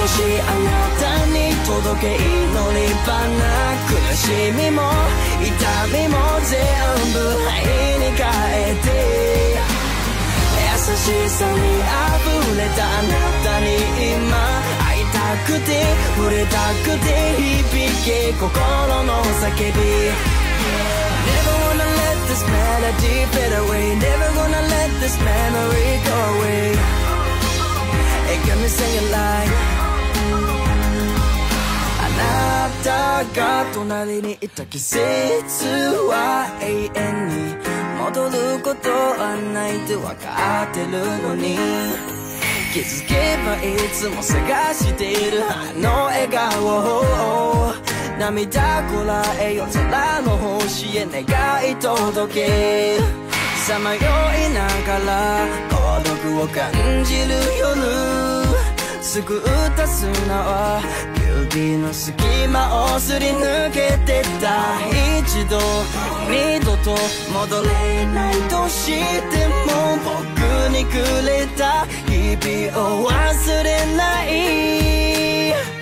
しいあなたに届け祈り花、苦しみも痛みも全部愛に変えて、優しさに溢れたあなたに今会いたくて触れたくて響け心の叫び。 Never wanna let this melody fade away, never gonna let this memory go away. It got me singing like あなたが隣にいた季節は永遠に戻ることはないって分かってるのに、気づけばいつも探しているあの笑顔、涙こらえよ空の星へ願い届け、さまよいながら孤独を感じる夜、救った砂は指の隙間をすり抜けてった。一度二度と戻れないとしても僕にくれた日々を忘れない。